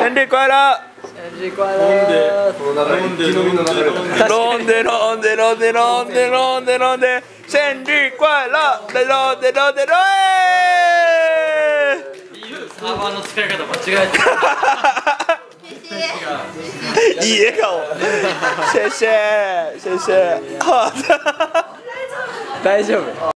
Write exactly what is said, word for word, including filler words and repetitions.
生日快乐！ 生日快乐！ 飲んで飲んで飲んで飲んで飲んで飲んで飲んで飲んで飲んで生日快乐！で飲んで飲んで飲んでサーバーの使い方間違えてる。いい笑顔。谢谢谢谢。大丈夫。